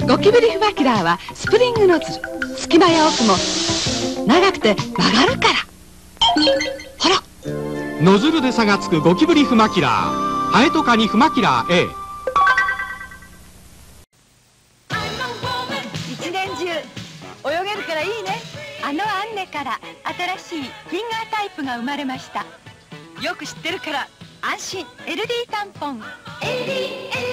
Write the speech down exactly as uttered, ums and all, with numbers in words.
ゴキブリフマキラーはスプリングノズル。隙間や奥も長くて曲がるから。ほら、 ノズルで差がつくゴキブリフマキラー。ハエとカニフマキラー A。 一年中泳げるからいいね。あのアンネから新しいフィンガータイプが生まれました。よく知ってるから安心。 エルディー タンポン。 エルディー エルディー